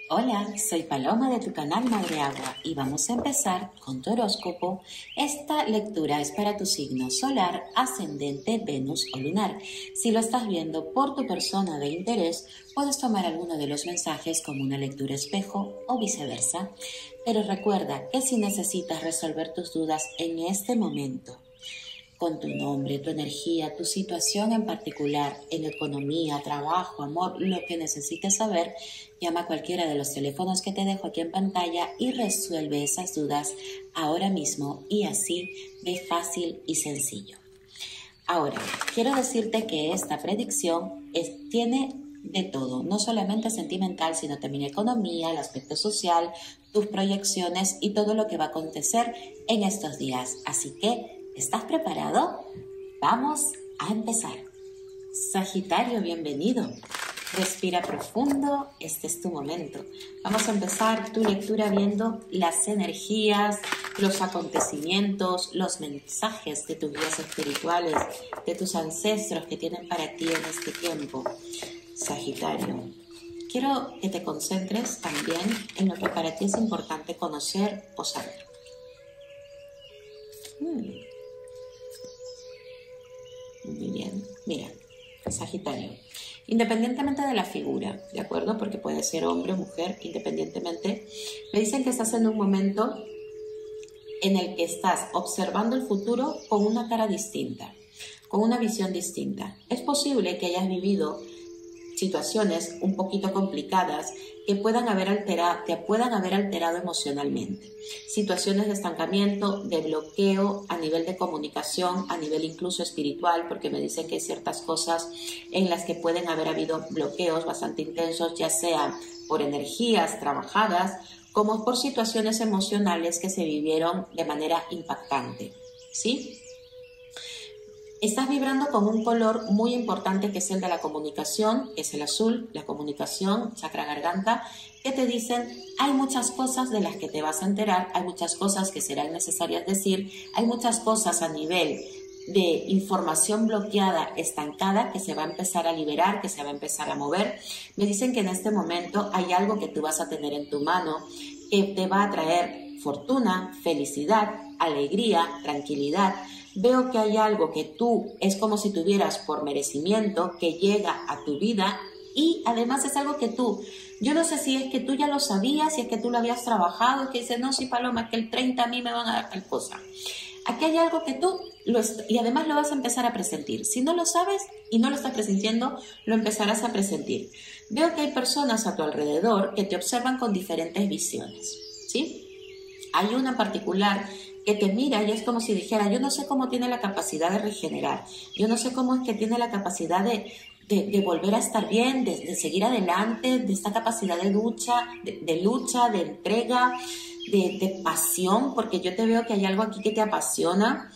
Hola, soy Paloma de tu canal Madre Agua y vamos a empezar con tu horóscopo. Esta lectura es para tu signo solar, ascendente, Venus o lunar. Si lo estás viendo por tu persona de interés, puedes tomar alguno de los mensajes como una lectura espejo o viceversa. Pero recuerda que si necesitas resolver tus dudas en este momento, con tu nombre, tu energía, tu situación en particular, en economía, trabajo, amor, lo que necesites saber, llama a cualquiera de los teléfonos que te dejo aquí en pantalla y resuelve esas dudas ahora mismo y así de fácil y sencillo. Ahora, quiero decirte que esta predicción tiene de todo, no solamente sentimental, sino también economía, el aspecto social, tus proyecciones y todo lo que va a acontecer en estos días. Así que, ¿estás preparado? Vamos a empezar. Sagitario, bienvenido. Respira profundo, este es tu momento. Vamos a empezar tu lectura viendo las energías, los acontecimientos, los mensajes de tus guías espirituales, de tus ancestros que tienen para ti en este tiempo. Sagitario, quiero que te concentres también en lo que para ti es importante conocer o saber. Muy bien, mira, Sagitario, independientemente de la figura, ¿de acuerdo? Porque puede ser hombre o mujer, independientemente, me dicen que estás en un momento en el que estás observando el futuro con una cara distinta, con una visión distinta. Es posible que hayas vivido situaciones un poquito complicadas que te puedan haber alterado emocionalmente. Situaciones de estancamiento, de bloqueo a nivel de comunicación, a nivel incluso espiritual, porque me dicen que hay ciertas cosas en las que pueden haber habido bloqueos bastante intensos, ya sea por energías trabajadas, como por situaciones emocionales que se vivieron de manera impactante, ¿sí? Estás vibrando con un color muy importante que es el de la comunicación, que es el azul, la comunicación, chakra garganta, que te dicen hay muchas cosas de las que te vas a enterar, hay muchas cosas que serán necesarias decir, hay muchas cosas a nivel de información bloqueada, estancada, que se va a empezar a liberar, que se va a empezar a mover. Me dicen que en este momento hay algo que tú vas a tener en tu mano que te va a traer fortuna, felicidad, alegría, tranquilidad. Veo que hay algo que tú es como si tuvieras por merecimiento que llega a tu vida y además es algo que yo no sé si es que tú ya lo sabías, si es que tú lo habías trabajado, que dices, no, sí, Paloma, que el 30 a mí me van a dar tal cosa. Aquí hay algo que y además lo vas a empezar a presentir. Si no lo sabes y no lo estás presintiendo, lo empezarás a presentir. Veo que hay personas a tu alrededor que te observan con diferentes visiones, ¿sí? Hay una en particular que te mira y es como si dijera, yo no sé cómo tiene la capacidad de regenerar, yo no sé cómo es que tiene la capacidad de volver a estar bien, de seguir adelante, de esta capacidad de lucha, de entrega, de pasión, porque yo te veo que hay algo aquí que te apasiona.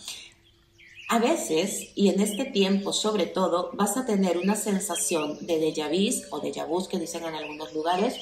A veces, y en este tiempo sobre todo, vas a tener una sensación de déjà vu o déjà vu que dicen en algunos lugares,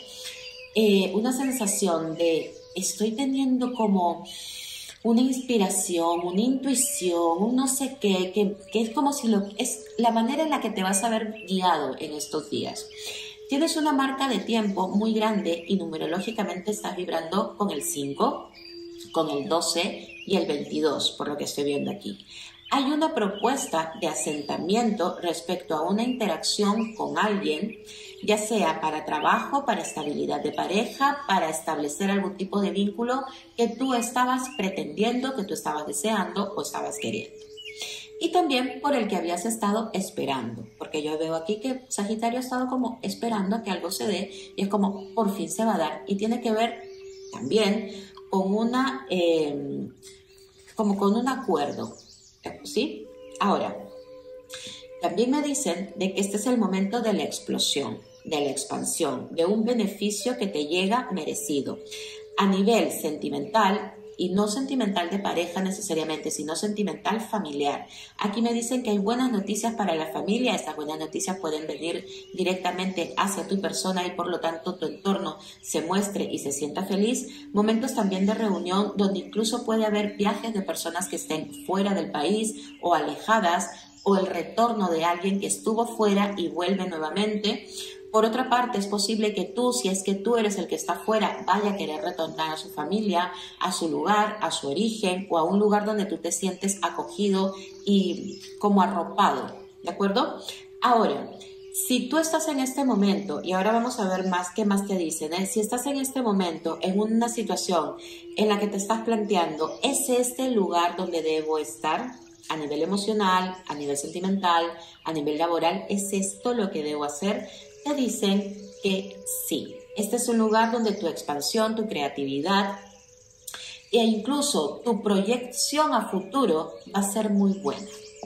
una sensación de estoy teniendo como una inspiración, una intuición, un no sé qué, que es como si es la manera en la que te vas a ver guiado en estos días. Tienes una marca de tiempo muy grande y numerológicamente estás vibrando con el 5, con el 12 y el 22, por lo que estoy viendo aquí. Hay una propuesta de asentamiento respecto a una interacción con alguien, ya sea para trabajo, para estabilidad de pareja, para establecer algún tipo de vínculo que tú estabas pretendiendo, que tú estabas deseando o estabas queriendo. Y también por el que habías estado esperando, porque yo veo aquí que Sagitario ha estado como esperando a que algo se dé y es como por fin se va a dar y tiene que ver también con como con un acuerdo, ¿sí? Ahora, también me dicen de que este es el momento de la explosión, de la expansión, de un beneficio que te llega merecido a nivel sentimental y no sentimental de pareja necesariamente, sino sentimental familiar. Aquí me dicen que hay buenas noticias para la familia, estas buenas noticias pueden venir directamente hacia tu persona y por lo tanto tu entorno se muestre y se sienta feliz. Momentos también de reunión donde incluso puede haber viajes de personas que estén fuera del país o alejadas, o el retorno de alguien que estuvo fuera y vuelve nuevamente. Por otra parte, es posible que tú, si es que tú eres el que está afuera, vaya a querer retornar a su familia, a su lugar, a su origen o a un lugar donde tú te sientes acogido y como arropado, ¿de acuerdo? Ahora, si tú estás en este momento, y ahora vamos a ver más qué más te dicen, si estás en este momento en una situación en la que te estás planteando, ¿es este el lugar donde debo estar? A nivel emocional, a nivel sentimental, a nivel laboral, ¿es esto lo que debo hacer? Te dicen que sí. Este es un lugar donde tu expansión, tu creatividad e incluso tu proyección a futuro va a ser muy buena.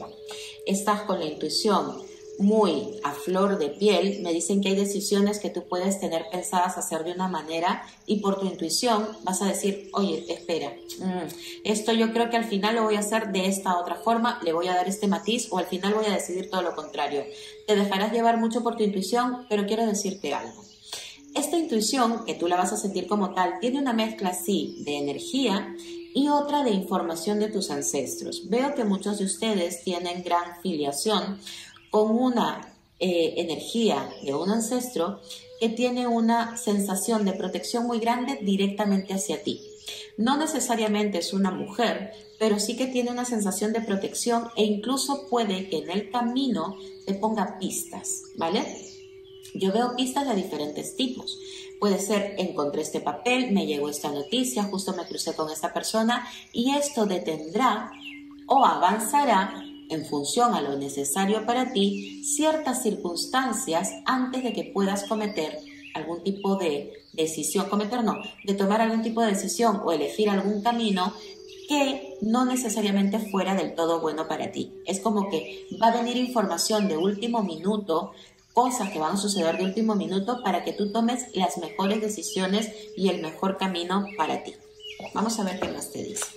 Estás con la intuición muy a flor de piel. Me dicen que hay decisiones que tú puedes tener pensadas hacer de una manera y por tu intuición vas a decir, oye, espera, esto yo creo que al final lo voy a hacer de esta otra forma, le voy a dar este matiz o al final voy a decidir todo lo contrario. Te dejarás llevar mucho por tu intuición, pero quiero decirte algo. Esta intuición, que tú la vas a sentir como tal, tiene una mezcla así de energía y otra de información de tus ancestros. Veo que muchos de ustedes tienen gran filiación con una energía de un ancestro que tiene una sensación de protección muy grande directamente hacia ti. No necesariamente es una mujer, pero sí que tiene una sensación de protección e incluso puede que en el camino te ponga pistas, ¿vale? Yo veo pistas de diferentes tipos. Puede ser, encontré este papel, me llegó esta noticia, justo me crucé con esta persona y esto detendrá o avanzará en función a lo necesario para ti ciertas circunstancias antes de que puedas cometer algún tipo de decisión, de tomar algún tipo de decisión o elegir algún camino que no necesariamente fuera del todo bueno para ti. Es como que va a venir información de último minuto, cosas que van a suceder de último minuto para que tú tomes las mejores decisiones y el mejor camino para ti. Vamos a ver qué más te dice.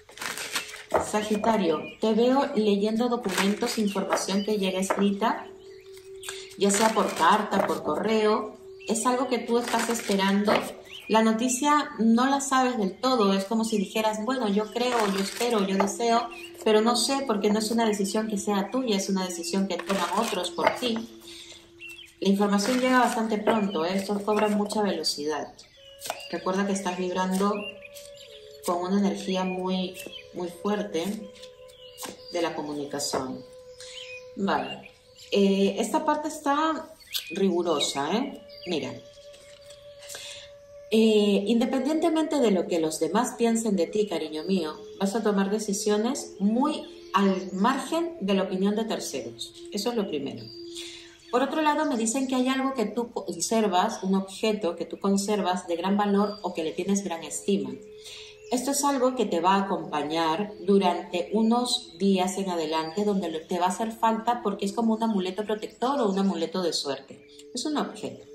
Sagitario, te veo leyendo documentos, información que llega escrita, ya sea por carta, por correo. Es algo que tú estás esperando. La noticia no la sabes del todo. Es como si dijeras, bueno, yo creo, yo espero, yo deseo, pero no sé porque no es una decisión que sea tuya, es una decisión que toman otros por ti. La información llega bastante pronto, esto cobra mucha velocidad. Recuerda que estás vibrando con una energía muy fuerte de la comunicación. Vale, esta parte está rigurosa, Mira, independientemente de lo que los demás piensen de ti, cariño mío, vas a tomar decisiones muy al margen de la opinión de terceros. Eso es lo primero. Por otro lado, me dicen que hay algo que tú conservas, un objeto que tú conservas de gran valor o que le tienes gran estima. Esto es algo que te va a acompañar durante unos días en adelante donde te va a hacer falta porque es como un amuleto protector o un amuleto de suerte. Es un objeto.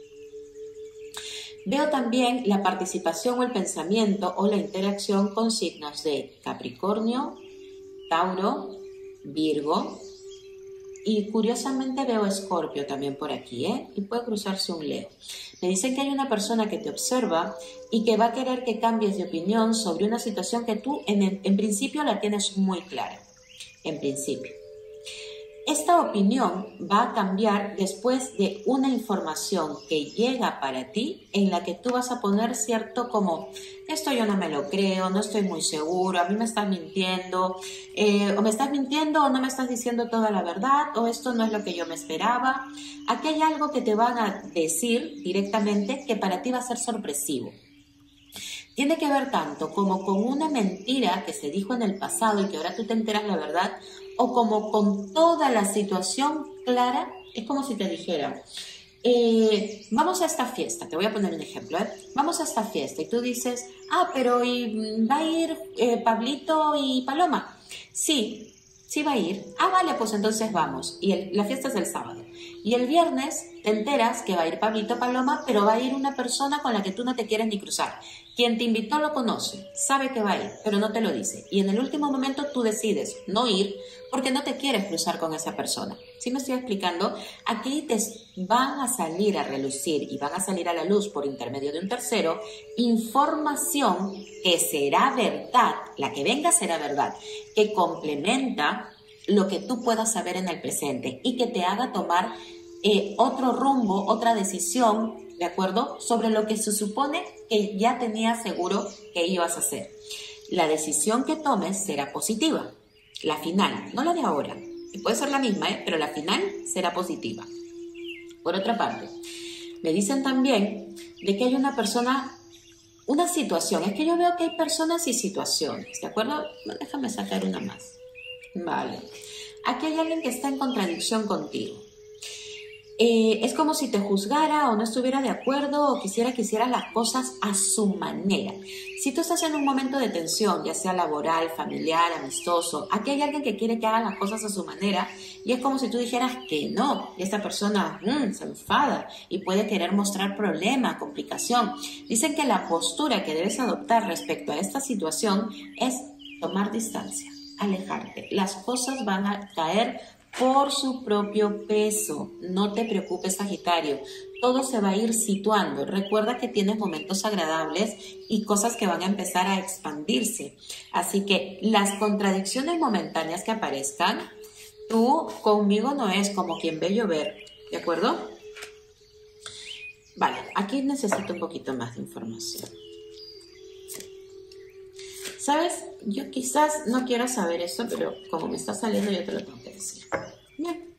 Veo también la participación o el pensamiento o la interacción con signos de Capricornio, Tauro, Virgo y curiosamente veo Escorpio también por aquí, y puede cruzarse un Leo. Me dicen que hay una persona que te observa y que va a querer que cambies de opinión sobre una situación que tú en principio la tienes muy clara, en principio. Esta opinión va a cambiar después de una información que llega para ti en la que tú vas a poner cierto como, esto yo no me lo creo, no estoy muy seguro, a mí me estás mintiendo, o me estás mintiendo o no me estás diciendo toda la verdad, o esto no es lo que yo me esperaba. Aquí hay algo que te van a decir directamente que para ti va a ser sorpresivo. Tiene que ver tanto como con una mentira que se dijo en el pasado y que ahora tú te enteras la verdad, o como con toda la situación clara. Es como si te dijera, vamos a esta fiesta, te voy a poner un ejemplo, vamos a esta fiesta y tú dices, pero ¿va a ir Pablito y Paloma? Sí, sí va a ir. Vale, pues entonces vamos. Y la fiesta es el sábado. Y el viernes te enteras que va a ir Pablito, Paloma, pero va a ir una persona con la que tú no te quieres ni cruzar. Quien te invitó lo conoce, sabe que va a ir, pero no te lo dice. Y en el último momento tú decides no ir porque no te quieres cruzar con esa persona. ¿Sí me estoy explicando? Aquí te van a salir a relucir y van a salir a la luz por intermedio de un tercero información que será verdad, la que venga será verdad, que complementa lo que tú puedas saber en el presente y que te haga tomar otro rumbo, otra decisión, ¿de acuerdo? Sobre lo que se supone que ya tenías seguro que ibas a hacer. La decisión que tomes será positiva, la final, no la de ahora. Puede ser la misma, pero la final será positiva. Por otra parte, me dicen también de que hay una persona, una situación. Es que yo veo que hay personas y situaciones, ¿de acuerdo? Déjame sacar una más. Vale. Aquí hay alguien que está en contradicción contigo. Es como si te juzgara o no estuviera de acuerdo o quisiera que hicieras las cosas a su manera. Si tú estás en un momento de tensión, ya sea laboral, familiar, amistoso, aquí hay alguien que quiere que hagan las cosas a su manera y es como si tú dijeras que no. Y esta persona se enfada y puede querer mostrar problema, complicación. Dicen que la postura que debes adoptar respecto a esta situación es tomar distancia, alejarte. Las cosas van a caer por su propio peso. No te preocupes, Sagitario. Todo se va a ir situando. Recuerda que tienes momentos agradables y cosas que van a empezar a expandirse. Así que las contradicciones momentáneas que aparezcan, tú conmigo no es como quien ve llover. ¿De acuerdo? Vale, aquí necesito un poquito más de información. ¿Sabes? Yo quizás no quiero saber esto, pero como me está saliendo yo te lo tengo que decir. Bien.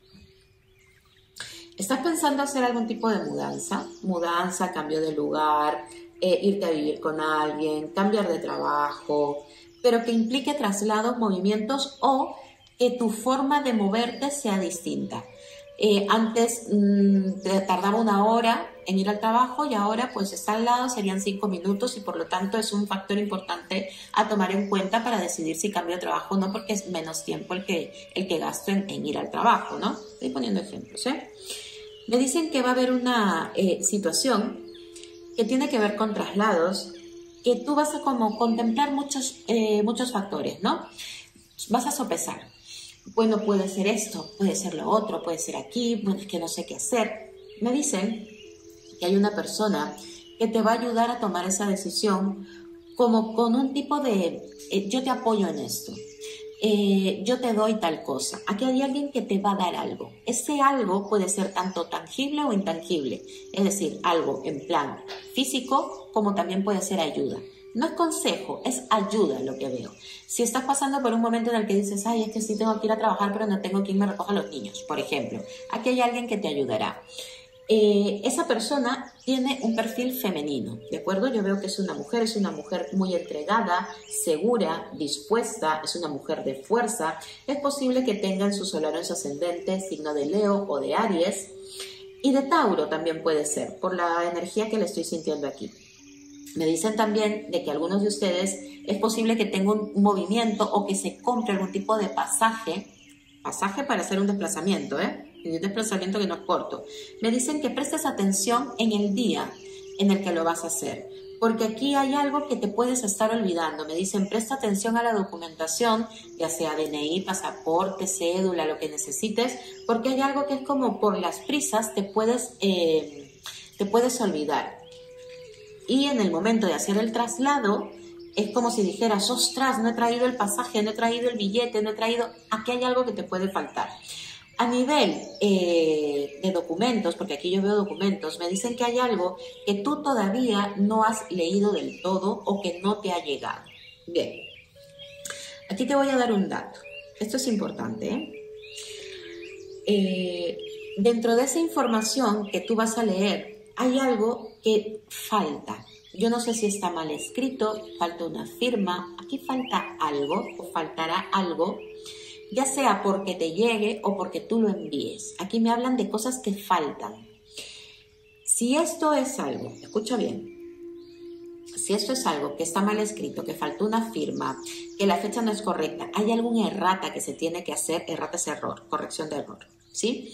¿Estás pensando hacer algún tipo de mudanza? Mudanza, cambio de lugar, irte a vivir con alguien, cambiar de trabajo, pero que implique traslados, movimientos o que tu forma de moverte sea distinta. Antes te tardaba 1 hora en ir al trabajo y ahora pues está al lado, serían 5 minutos y por lo tanto es un factor importante a tomar en cuenta para decidir si cambio de trabajo o no, porque es menos tiempo el que gasto en ir al trabajo, ¿no? Estoy poniendo ejemplos, ¿eh? Me dicen que va a haber una situación que tiene que ver con traslados, que tú vas a como contemplar muchos factores, ¿no? Vas a sopesar. Bueno, puede ser esto, puede ser lo otro, puede ser aquí, bueno, es que no sé qué hacer. Me dicen que hay una persona que te va a ayudar a tomar esa decisión como con un tipo de, yo te apoyo en esto, yo te doy tal cosa. Aquí hay alguien que te va a dar algo. Ese algo puede ser tanto tangible o intangible, es decir, algo en plan físico como también puede ser ayuda. No es consejo, es ayuda lo que veo. Si estás pasando por un momento en el que dices, ay, es que sí tengo que ir a trabajar, pero no tengo quien me recoja a los niños, por ejemplo, aquí hay alguien que te ayudará. Esa persona tiene un perfil femenino, ¿de acuerdo? Yo veo que es una mujer muy entregada, segura, dispuesta, es una mujer de fuerza. Es posible que tenga en su solar o en su ascendente signo de Leo o de Aries, y de Tauro también puede ser, por la energía que le estoy sintiendo aquí. Me dicen también de que algunos de ustedes es posible que tengan un movimiento o que se compre algún tipo de pasaje para hacer un desplazamiento, y un desplazamiento que no es corto. Me dicen que prestes atención en el día en el que lo vas a hacer, porque aquí hay algo que te puedes estar olvidando. Me dicen, presta atención a la documentación, ya sea DNI, pasaporte, cédula, lo que necesites, porque hay algo que es como por las prisas te puedes olvidar. Y en el momento de hacer el traslado, es como si dijeras, ostras, no he traído el pasaje, no he traído el billete, no he traído... Aquí hay algo que te puede faltar. A nivel de documentos, porque aquí yo veo documentos, me dicen que hay algo que tú todavía no has leído del todo o que no te ha llegado. Bien, aquí te voy a dar un dato. Esto es importante, dentro de esa información que tú vas a leer, hay algo que falta. Yo no sé si está mal escrito, falta una firma, aquí falta algo o faltará algo, ya sea porque te llegue o porque tú lo envíes. Aquí me hablan de cosas que faltan. Si esto es algo, escucha bien, si esto es algo que está mal escrito, que faltó una firma, que la fecha no es correcta, hay algún errata que se tiene que hacer, errata es error, corrección de error, ¿sí?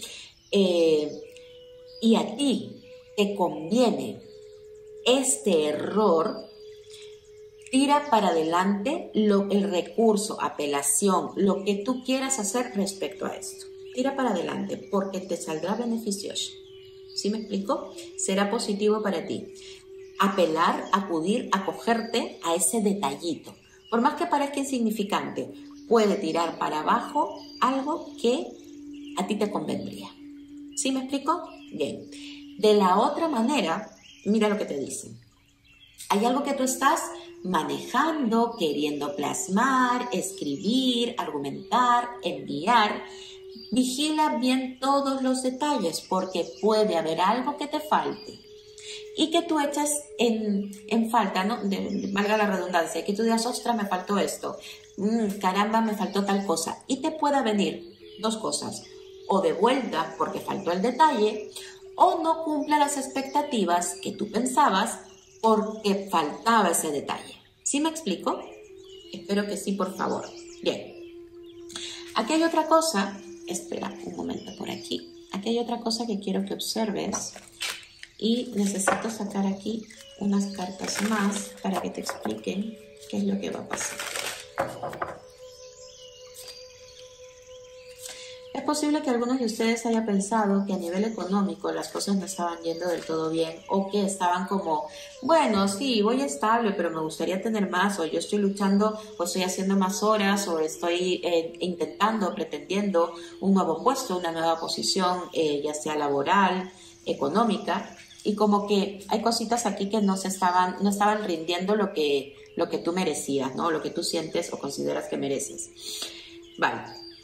Y a ti te conviene este error, tira para adelante el recurso, apelación, lo que tú quieras hacer respecto a esto. Tira para adelante porque te saldrá beneficioso. ¿Sí me explico? Será positivo para ti. Apelar, acudir, acogerte a ese detallito. Por más que parezca insignificante, puede tirar para abajo algo que a ti te convendría. ¿Sí me explico? Bien. De la otra manera, mira lo que te dicen. Hay algo que tú estás manejando, queriendo plasmar, escribir, argumentar, enviar. Vigila bien todos los detalles porque puede haber algo que te falte y que tú eches en falta, ¿no? Valga la redundancia, que tú digas, ostras, me faltó esto, caramba, me faltó tal cosa. Y te pueda venir dos cosas, o de vuelta porque faltó el detalle, o no cumpla las expectativas que tú pensabas porque faltaba ese detalle. ¿Sí me explico? Espero que sí, por favor. Bien. Aquí hay otra cosa. Espera un momento por aquí. Aquí hay otra cosa que quiero que observes. Y necesito sacar aquí unas cartas más para que te expliquen qué es lo que va a pasar. Es posible que algunos de ustedes hayan pensado que a nivel económico las cosas no estaban yendo del todo bien o que estaban como, bueno, sí, voy estable, pero me gustaría tener más, o yo estoy luchando o estoy haciendo más horas o estoy intentando, pretendiendo un nuevo puesto, una nueva posición, ya sea laboral, económica, y como que hay cositas aquí que no estaban rindiendo lo que tú merecías, ¿no? Lo que tú sientes o consideras que mereces. Vale.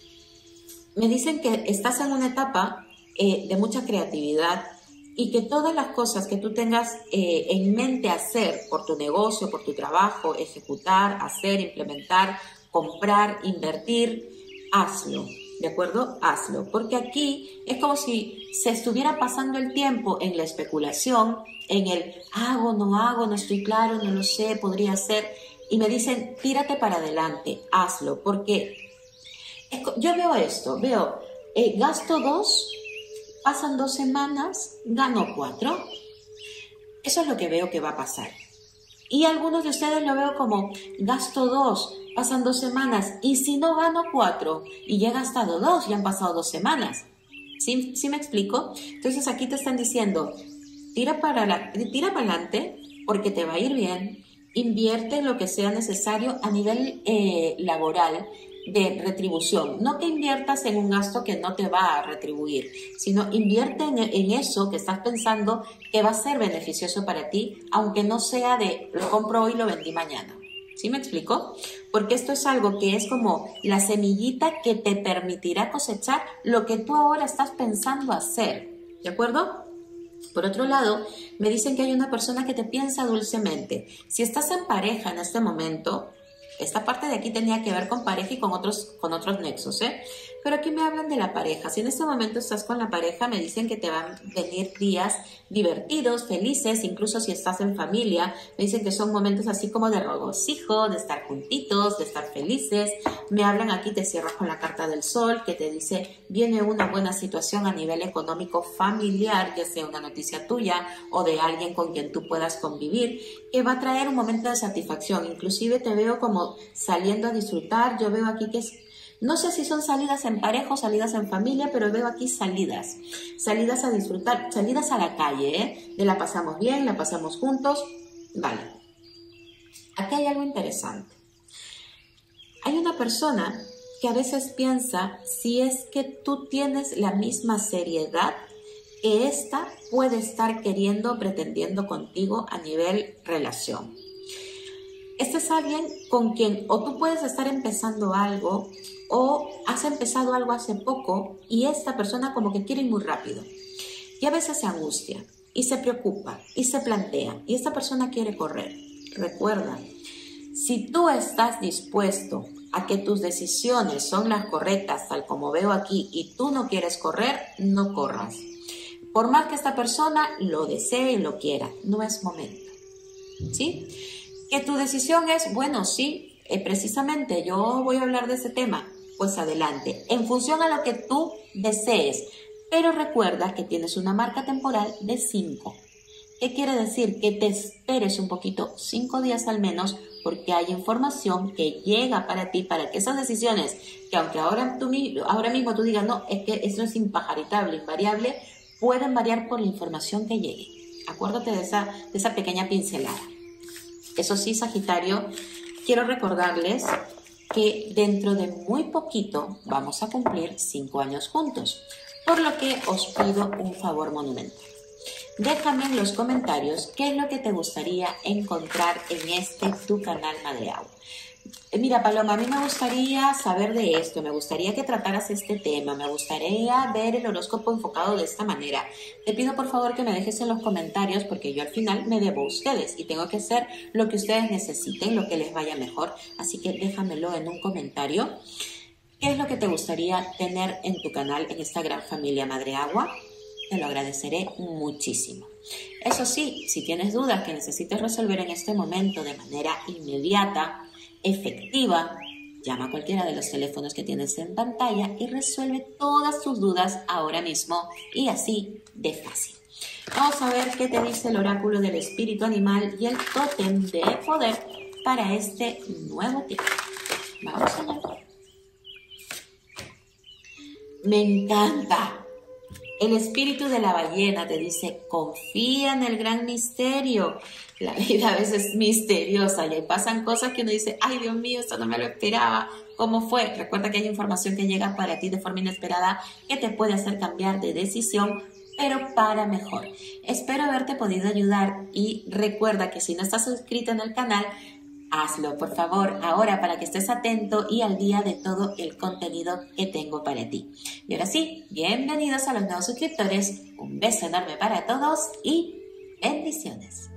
Me dicen que estás en una etapa de mucha creatividad y que todas las cosas que tú tengas en mente hacer por tu negocio, por tu trabajo, ejecutar, hacer, implementar, comprar, invertir, hazlo, ¿de acuerdo? Hazlo, porque aquí es como si se estuviera pasando el tiempo en la especulación, en el hago, no estoy claro, no lo sé, podría ser, y me dicen tírate para adelante, hazlo, porque yo veo esto, gasto 2, pasan 2 semanas, gano 4. Eso es lo que veo que va a pasar. Y algunos de ustedes lo veo como, gasto 2, pasan 2 semanas, y si no gano 4, y ya he gastado 2, ya han pasado 2 semanas. ¿Sí me explico? Entonces aquí te están diciendo, tira para adelante, porque te va a ir bien, invierte lo que sea necesario a nivel laboral, de retribución, no que inviertas en un gasto que no te va a retribuir, sino invierte en eso que estás pensando que va a ser beneficioso para ti, aunque no sea de lo compro hoy y lo vendí mañana. ¿Sí me explico? Porque esto es algo que es como la semillita que te permitirá cosechar lo que tú ahora estás pensando hacer, ¿de acuerdo? Por otro lado, me dicen que hay una persona que te piensa dulcemente. Si estás en pareja en este momento, esta parte de aquí tenía que ver con pareja y con otros nexos, Pero aquí me hablan de la pareja. Si en este momento estás con la pareja, me dicen que te van a venir días divertidos, felices, incluso si estás en familia. Me dicen que son momentos así como de regocijo, de estar juntitos, de estar felices. Me hablan aquí, te cierras con la carta del sol, que te dice, viene una buena situación a nivel económico familiar, ya sea una noticia tuya o de alguien con quien tú puedas convivir, que va a traer un momento de satisfacción. Inclusive te veo como saliendo a disfrutar. Yo veo aquí que no sé si son salidas en pareja o salidas en familia, pero veo aquí salidas a disfrutar, salidas a la calle, de la pasamos bien, la pasamos juntos, vale. Aquí hay algo interesante. Hay una persona que a veces piensa si es que tú tienes la misma seriedad que esta puede estar queriendo, pretendiendo contigo a nivel relación. Este es alguien con quien o tú puedes estar empezando algo o has empezado algo hace poco y esta persona como que quiere ir muy rápido y a veces se angustia y se preocupa y se plantea y esta persona quiere correr. Recuerda, si tú estás dispuesto a que tus decisiones son las correctas tal como veo aquí y tú no quieres correr, no corras. Por más que esta persona lo desee y lo quiera, no es momento. ¿Sí? Que tu decisión es, bueno, sí, precisamente yo voy a hablar de ese tema, pues adelante, en función a lo que tú desees, pero recuerda que tienes una marca temporal de 5. ¿Qué quiere decir? Que te esperes un poquito, 5 días al menos, porque hay información que llega para ti, para que esas decisiones, que aunque ahora mismo tú digas, no, es que eso es impajaritable, invariable, pueden variar por la información que llegue. Acuérdate de esa pequeña pincelada. Eso sí, Sagitario, quiero recordarles que dentro de muy poquito vamos a cumplir 5 años juntos. por lo que os pido un favor monumental. Déjame en los comentarios qué es lo que te gustaría encontrar en este tu canal Madre Agua. Mira, Paloma, a mí me gustaría saber de esto, me gustaría que trataras este tema, me gustaría ver el horóscopo enfocado de esta manera. Te pido por favor que me dejes en los comentarios porque yo al final me debo a ustedes y tengo que hacer lo que ustedes necesiten, lo que les vaya mejor. Así que déjamelo en un comentario. ¿Qué es lo que te gustaría tener en tu canal, en esta gran familia Madre Agua? Te lo agradeceré muchísimo. Eso sí, si tienes dudas que necesites resolver en este momento de manera inmediata, efectiva, llama a cualquiera de los teléfonos que tienes en pantalla y resuelve todas tus dudas ahora mismo y así de fácil. Vamos a ver qué te dice el oráculo del espíritu animal y el tótem de poder para este nuevo tiempo. Vamos allá. Me encanta. El espíritu de la ballena te dice, confía en el gran misterio. La vida a veces es misteriosa y ahí pasan cosas que uno dice, ay Dios mío, esto no me lo esperaba. ¿Cómo fue? Recuerda que hay información que llega para ti de forma inesperada que te puede hacer cambiar de decisión, pero para mejor. Espero haberte podido ayudar y recuerda que si no estás suscrito en el canal, hazlo, por favor, ahora para que estés atento y al día de todo el contenido que tengo para ti. Y ahora sí, bienvenidos a los nuevos suscriptores. Un beso enorme para todos y bendiciones.